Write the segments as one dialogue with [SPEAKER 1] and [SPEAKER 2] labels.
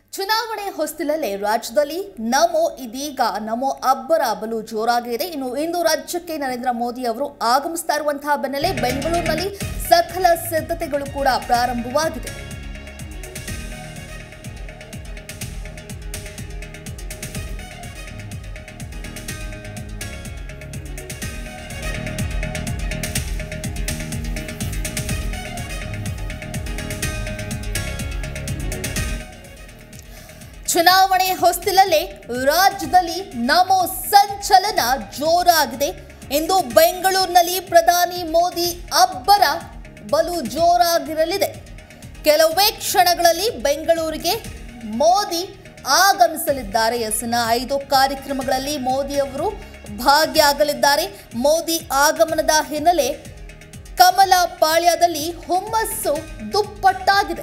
[SPEAKER 1] ಚುನಾವಣೆ ಹೊಸ್ತಿಲಲ್ಲೇ ರಾಜ್ಯದಲ್ಲಿ ನಮೋ ಇದೀಗ ನಮೋ ಅಬ್ಬರ ಬಲು ಜೋರಾಗಿದೆ. ಇಂದು ರಾಜ್ಯಕ್ಕೆ ನರೇಂದ್ರ ಮೋದಿ ಅವರು ಆಗಮಿಸ್ತಾ ಇರುವಂತಹ ಬೆನ್ನಲ್ಲೇ ಬೆಂಗಳೂರಿನಲ್ಲಿ ಸಕಲ ಸಿದ್ಧತೆಗಳು ಕೂಡ ಪ್ರಾರಂಭವಾಗಿದೆ. ಚುನಾವಣೆ ಹೊಸ್ತಿಲಲ್ಲೇ ರಾಜ್ಯದಲ್ಲಿ ನಮೋ ಸಂಚಲನ ಜೋರಾಗಿದೆ. ಇಂದು ಬೆಂಗಳೂರಿನಲ್ಲಿ ಪ್ರಧಾನಿ ಮೋದಿ ಅಬ್ಬರ ಬಲು ಜೋರಾಗಿರಲಿದೆ. ಕೆಲವೇ ಕ್ಷಣಗಳಲ್ಲಿ ಬೆಂಗಳೂರಿಗೆ ಮೋದಿ ಆಗಮಿಸಲಿದ್ದಾರೆ. 5 ಕಾರ್ಯಕ್ರಮಗಳಲ್ಲಿ ಮೋದಿ ಅವರು ಭಾಗಿಯಾಗಲಿದ್ದಾರೆ. ಮೋದಿ ಆಗಮನದ ಹಿನ್ನೆಲೆ ಕಮಲ ಪಾಳ್ಯದಲ್ಲಿ ಹುಮ್ಮಸ್ಸು ದುಪ್ಪಟ್ಟಾಗಿದೆ.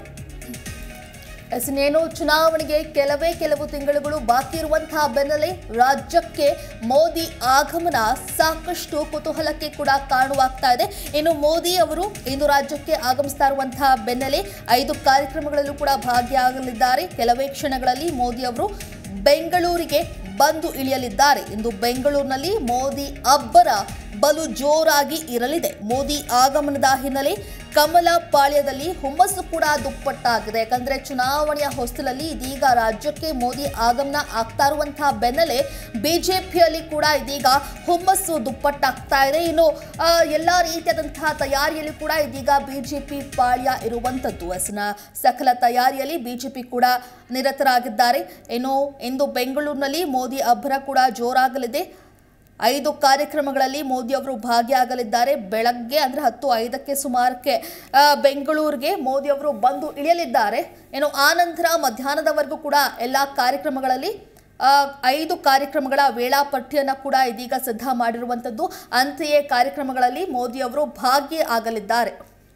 [SPEAKER 1] ಚುನಾವಣೆಗೆ ಕೆಲವು ತಿಂಗಳುಗಳು ಬಾಕಿ ಇರುವಂತಹ ಬೆನ್ನಲ್ಲೇ ರಾಜ್ಯಕ್ಕೆ ಮೋದಿ ಆಗಮನ ಸಾಕಷ್ಟು ಕುತೂಹಲಕ್ಕೆ ಕೂಡ ಕಾರಣವಾಗ್ತಾ ಇದೆ. ಇನ್ನು ಮೋದಿ ಅವರು ಇಂದು ರಾಜ್ಯಕ್ಕೆ ಆಗಮಿಸ್ತಾ ಇರುವಂತಹ ಬೆನ್ನಲ್ಲೇ 5 ಕಾರ್ಯಕ್ರಮಗಳಲ್ಲೂ ಕೂಡ ಭಾಗಿಯಾಗಲಿದ್ದಾರೆ. ಕೆಲವೇ ಕ್ಷಣಗಳಲ್ಲಿ ಮೋದಿ ಅವರು ಬೆಂಗಳೂರಿಗೆ ಬಂದು ಇಳಿಯಲಿದ್ದಾರೆ. ಇಂದು ಬೆಂಗಳೂರಿನಲ್ಲಿ ಮೋದಿ ಅಬ್ಬರ ಬಲು ಜೋರಾಗಿ ಇರಲಿದೆ. ಮೋದಿ ಆಗಮನದ ಹಿನ್ನೆಲೆ ಕಮಲ ಪಾಳ್ಯದಲ್ಲಿ ಹುಮ್ಮಸ್ಸು ಕೂಡ ದುಪ್ಪಟ್ಟಾಗಿದೆ. ಯಾಕಂದ್ರೆ ಚುನಾವಣೆಯ ಹೊಸ್ತಿಲಲ್ಲಿ ಇದೀಗ ರಾಜ್ಯಕ್ಕೆ ಮೋದಿ ಆಗಮನ ಆಗ್ತಾ ಇರುವಂತಹ ಬೆನ್ನಲ್ಲೇ ಬಿಜೆಪಿಯಲ್ಲಿ ಕೂಡ ಇದೀಗ ಹುಮ್ಮಸ್ಸು ದುಪ್ಪಟ್ಟಾಗ್ತಾ ಇದೆ. ಇನ್ನು ಎಲ್ಲಾ ರೀತಿಯಾದಂತಹ ತಯಾರಿಯಲ್ಲಿ ಕೂಡ ಇದೀಗ ಬಿಜೆಪಿ ಪಾಳ್ಯ ಇರುವಂತದ್ದು. ಸಕಲ ತಯಾರಿಯಲ್ಲಿ ಬಿಜೆಪಿ ಕೂಡ ನಿರತರಾಗಿದ್ದಾರೆ. ಇನ್ನು ಇಂದು ಬೆಂಗಳೂರಿನಲ್ಲಿ ಮೋದಿ ಅಬ್ಬರ ಕೂಡ ಜೋರಾಗಲಿದೆ. 5 ಕಾರ್ಯಕ್ರಮಗಳಲ್ಲಿ ಮೋದಿ ಅವರು ಭಾಗಿಯಾಗಲಿದ್ದಾರೆ. ಬೆಳಗ್ಗೆ ಅಂದರೆ 10:05 ಸುಮಾರಕ್ಕೆ ಬೆಂಗಳೂರಿಗೆ ಮೋದಿ ಅವರು ಬಂದು ಇಳಿಯಲಿದ್ದಾರೆ. ಆನಂತರ ಮಧ್ಯಾಹ್ನದವರೆಗೂ ಕೂಡ ಎಲ್ಲ ಕಾರ್ಯಕ್ರಮಗಳಲ್ಲಿ 5 ಕಾರ್ಯಕ್ರಮಗಳ ವೇಳಾಪಟ್ಟಿಯನ್ನು ಕೂಡ ಇದೀಗ ಸಿದ್ಧ ಮಾಡಿರುವಂಥದ್ದು. ಅಂತೆಯೇ ಕಾರ್ಯಕ್ರಮಗಳಲ್ಲಿ ಮೋದಿ ಅವರು ಭಾಗಿಯಾಗಲಿದ್ದಾರೆ.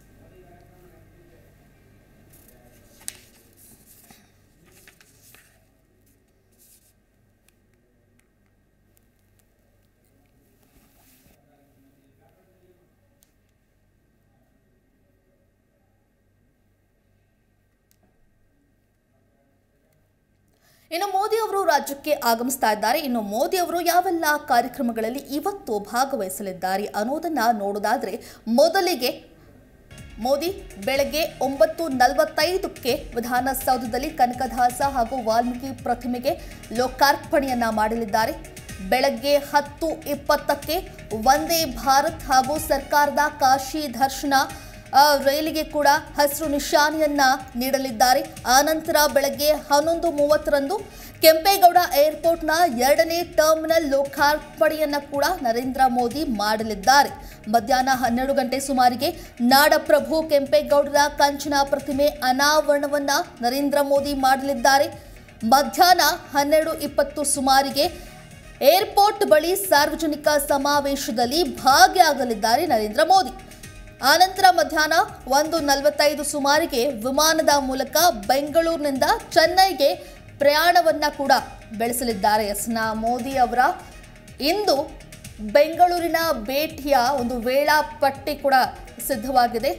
[SPEAKER 1] ಇನ್ನು ಮೋದಿ ಅವರು ರಾಜ್ಯಕ್ಕೆ ಆಗಮಿಸ್ತಾ ಇದ್ದಾರೆ. ಇನ್ನು ಮೋದಿ ಅವರು ಯಾವೆಲ್ಲ ಕಾರ್ಯಕ್ರಮಗಳಲ್ಲಿ ಇವತ್ತು ಭಾಗವಹಿಸಲಿದ್ದಾರೆ ಅನ್ನೋದನ್ನ ನೋಡೋದಾದ್ರೆ, ಮೊದಲಿಗೆ ಮೋದಿ ಬೆಳಗ್ಗೆ 9:45ಕ್ಕೆ ವಿಧಾನಸೌಧದಲ್ಲಿ ಕನಕದಾಸ ಹಾಗೂ ವಾಲ್ಮೀಕಿ ಪ್ರತಿಮೆಗೆ ಲೋಕಾರ್ಪಣೆಯನ್ನ ಮಾಡಲಿದ್ದಾರೆ. ಬೆಳಗ್ಗೆ 10:20ಕ್ಕೆ ವಂದೇ ಭಾರತ್ ಹಾಗೂ ಸರ್ಕಾರದ ಕಾಶಿ ದರ್ಶನ ರೈಲಿಗೆ ಕೂಡ ಹಸಿರು ನಿಶಾನೆಯನ್ನ ನೀಡಲಿದ್ದಾರೆ. ಆನಂತರ ಬೆಳಗ್ಗೆ 11:30ರಂದು ಕೆಂಪೇಗೌಡ ಏರ್ಪೋರ್ಟ್ನ 2ನೇ ಟರ್ಮಿನಲ್ ಲೋಕಾರ್ಪಣೆಯನ್ನ ಕೂಡ ನರೇಂದ್ರ ಮೋದಿ ಮಾಡಲಿದ್ದಾರೆ. ಮಧ್ಯಾಹ್ನ 12 ಗಂಟೆ ಸುಮಾರಿಗೆ ನಾಡಪ್ರಭು ಕೆಂಪೇಗೌಡರ ಕಂಚಿನ ಪ್ರತಿಮೆ ಅನಾವರಣವನ್ನ ನರೇಂದ್ರ ಮೋದಿ ಮಾಡಲಿದ್ದಾರೆ. ಮಧ್ಯಾಹ್ನ 12:20 ಸುಮಾರಿಗೆ ಏರ್ಪೋರ್ಟ್ ಬಳಿ ಸಾರ್ವಜನಿಕ ಸಮಾವೇಶದಲ್ಲಿ ಭಾಗಿಯಾಗಲಿದ್ದಾರೆ ನರೇಂದ್ರ ಮೋದಿ. ಆನಂತರ ಮಧ್ಯಾಹ್ನ 1:45 ಸುಮಾರಿಗೆ ವಿಮಾನದ ಮೂಲಕ ಬೆಂಗಳೂರಿನಿಂದ ಚೆನ್ನೈಗೆ ಪ್ರಯಾಣವನ್ನ ಕೂಡ ಬೆಳೆಸಲಿದ್ದಾರೆ. ಮೋದಿ ಅವರ ಇಂದು ಬೆಂಗಳೂರಿನ ಭೇಟಿಯ ಒಂದು ವೇಳಾಪಟ್ಟಿ ಕೂಡ ಸಿದ್ಧವಾಗಿದೆ.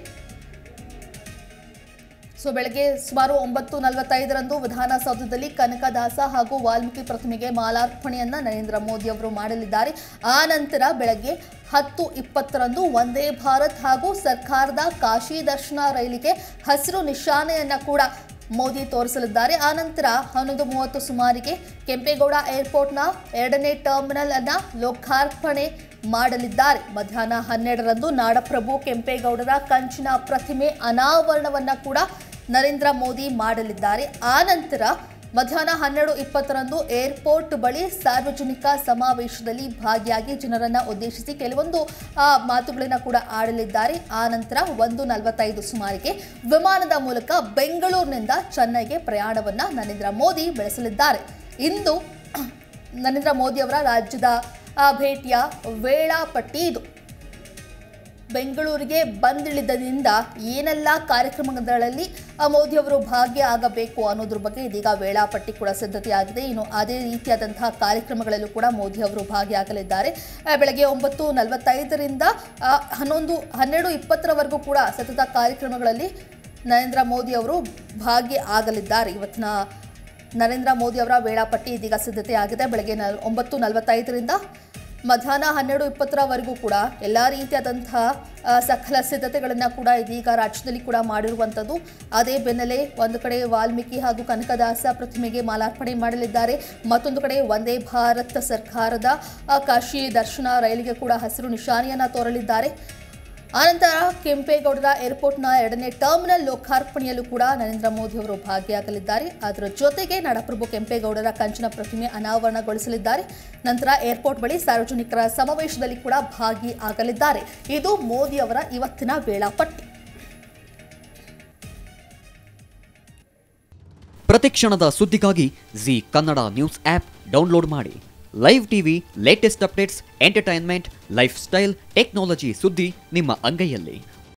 [SPEAKER 1] ಬೆಳಗ್ಗೆ ಸುಮಾರು 9:45ರಂದು ವಿಧಾನಸೌಧದಲ್ಲಿ ಕನಕದಾಸ ಹಾಗೂ ವಾಲ್ಮೀಕಿ ಪ್ರತಿಮೆಗೆ ಮಾಲಾರ್ಪಣೆಯನ್ನ ನರೇಂದ್ರ ಮೋದಿ ಅವರು ಮಾಡಲಿದ್ದಾರೆ. ಆ ನಂತರ ಬೆಳಗ್ಗೆ 10:20ರಂದು ವಂದೇ ಭಾರತ್ ಹಾಗೂ ಸರ್ಕಾರದ ಕಾಶಿ ದರ್ಶನ ರೈಲಿಗೆ ಹಸಿರು ನಿಶಾನೆಯನ್ನ ಕೂಡ ಮೋದಿ ತೋರಿಸಲಿದ್ದಾರೆ. ಆನಂತರ 11:30 ಸುಮಾರಿಗೆ ಕೆಂಪೇಗೌಡ ಏರ್ಪೋರ್ಟ್ನ 2ನೇ ಟರ್ಮಿನಲ್ ಅನ್ನ ಲೋಕಾರ್ಪಣೆ ಮಾಡಲಿದ್ದಾರೆ. ಮಧ್ಯಾಹ್ನ 12ರಂದು ನಾಡಪ್ರಭು ಕೆಂಪೇಗೌಡರ ಕಂಚಿನ ಪ್ರತಿಮೆ ಅನಾವರಣವನ್ನ ಕೂಡ ನರೇಂದ್ರ ಮೋದಿ ಮಾಡಲಿದ್ದಾರೆ. ಆನಂತರ ಮಧ್ಯಾಹ್ನ 12:20ರಂದು ಏರ್ಪೋರ್ಟ್ ಬಳಿ ಸಾರ್ವಜನಿಕ ಸಮಾವೇಶದಲ್ಲಿ ಭಾಗಿಯಾಗಿ ಜನರನ್ನ ಉದ್ದೇಶಿಸಿ ಕೆಲವೊಂದು ಮಾತುಗಳನ್ನ ಕೂಡ ಆಡಲಿದ್ದಾರೆ. ಆನಂತರ 1:45 ಸುಮಾರಿಗೆ ವಿಮಾನದ ಮೂಲಕ ಬೆಂಗಳೂರಿನಿಂದ ಚೆನ್ನೈಗೆ ಪ್ರಯಾಣವನ್ನ ನರೇಂದ್ರ ಮೋದಿ ಬೆಳೆಸಲಿದ್ದಾರೆ. ಇಂದು ನರೇಂದ್ರ ಮೋದಿ ಅವರ ರಾಜ್ಯದ ಭೇಟಿಯ ವೇಳಾಪಟ್ಟಿ ಇದು. ಬೆಂಗಳೂರಿಗೆ ಬಂದಿಳಿದಿಂದ ಏನೆಲ್ಲ ಕಾರ್ಯಕ್ರಮಗಳಲ್ಲಿ ಮೋದಿ ಅವರು ಭಾಗಿಯಾಗಬೇಕು ಅನ್ನೋದ್ರ ಬಗ್ಗೆ ಇದೀಗ ವೇಳಾಪಟ್ಟಿ ಕೂಡ ಸಿದ್ಧತೆಯಾಗಿದೆ. ಇನ್ನು ಅದೇ ರೀತಿಯಾದಂತಹ ಕಾರ್ಯಕ್ರಮಗಳಲ್ಲೂ ಕೂಡ ಮೋದಿ ಅವರು ಭಾಗಿಯಾಗಲಿದ್ದಾರೆ. ಬೆಳಗ್ಗೆ 9:45ರಿಂದ 12:20ರವರೆಗೂ ಕೂಡ ಸತತ ಕಾರ್ಯಕ್ರಮಗಳಲ್ಲಿ ನರೇಂದ್ರ ಮೋದಿ ಅವರು ಭಾಗಿಯಾಗಲಿದ್ದಾರೆ. ಇವತ್ತಿನ ನರೇಂದ್ರ ಮೋದಿ ಅವರ ವೇಳಾಪಟ್ಟಿ ಇದೀಗ ಸಿದ್ಧತೆ ಆಗಿದೆ. ಬೆಳಗ್ಗೆ 9:45ರಿಂದ ಮಧ್ಯಾಹ್ನ 12:20ರವರೆಗೂ ಕೂಡ ಎಲ್ಲ ರೀತಿಯಾದಂತಹ ಸಕಲ ಸಿದ್ಧತೆಗಳನ್ನು ಕೂಡ ಇದೀಗ ರಾಜ್ಯದಲ್ಲಿ ಕೂಡ ಮಾಡಿರುವಂಥದ್ದು. ಅದೇ ಬೆನ್ನಲ್ಲೇ ಒಂದು ಕಡೆ ವಾಲ್ಮೀಕಿ ಹಾಗೂ ಕನಕದಾಸ ಪ್ರತಿಮೆಗೆ ಮಾಲಾರ್ಪಣೆ ಮಾಡಲಿದ್ದಾರೆ. ಮತ್ತೊಂದು ಕಡೆ ವಂದೇ ಭಾರತ್ ಸರ್ಕಾರದ ಕಾಶಿ ದರ್ಶನ ರೈಲಿಗೆ ಕೂಡ ಹಸಿರು ನಿಶಾನೆಯನ್ನು ತೋರಲಿದ್ದಾರೆ. ಆನಂತರ ಕೆಂಪೇಗೌಡರ ಏರ್ಪೋರ್ಟ್ನ 2ನೇ ಟರ್ಮಿನಲ್ ಲೋಕಾರ್ಪಣೆಯಲ್ಲೂ ಕೂಡ ನರೇಂದ್ರ ಮೋದಿ ಅವರು ಭಾಗಿಯಾಗಲಿದ್ದಾರೆ. ಅದರ ಜೊತೆಗೆ ನಾಡಪ್ರಭು ಕೆಂಪೇಗೌಡರ ಕಂಚಿನ ಪ್ರತಿಮೆ ಅನಾವರಣಗೊಳಿಸಲಿದ್ದಾರೆ. ನಂತರ ಏರ್ಪೋರ್ಟ್ ಬಳಿ ಸಾರ್ವಜನಿಕರ ಸಮಾವೇಶದಲ್ಲಿ ಕೂಡ ಭಾಗಿಯಾಗಲಿದ್ದಾರೆ. ಇದು ಮೋದಿ ಅವರ ಇವತ್ತಿನ ವೇಳಾಪಟ್ಟಿ.
[SPEAKER 2] ಪ್ರತಿಕ್ಷಣದ ಸುದ್ದಿಗಾಗಿ Zee Kannada news app download ಮಾಡಿ. Live TV, latest updates, entertainment, lifestyle, technology ಸುದ್ದಿ ನಿಮ್ಮ ಅಂಗೈಯಲ್ಲಿ.